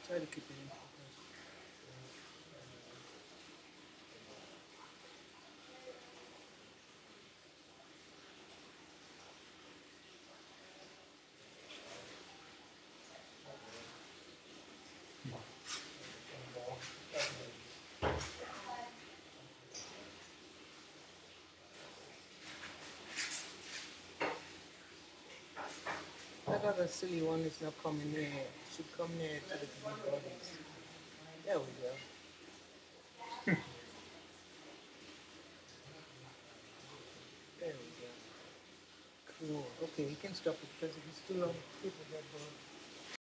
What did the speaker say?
Try to keep it in focus. That other silly one is not coming near. It should come near to the big bodies. There we go. There we go. Cool. Okay, you can stop it because if it's too long, people get bored.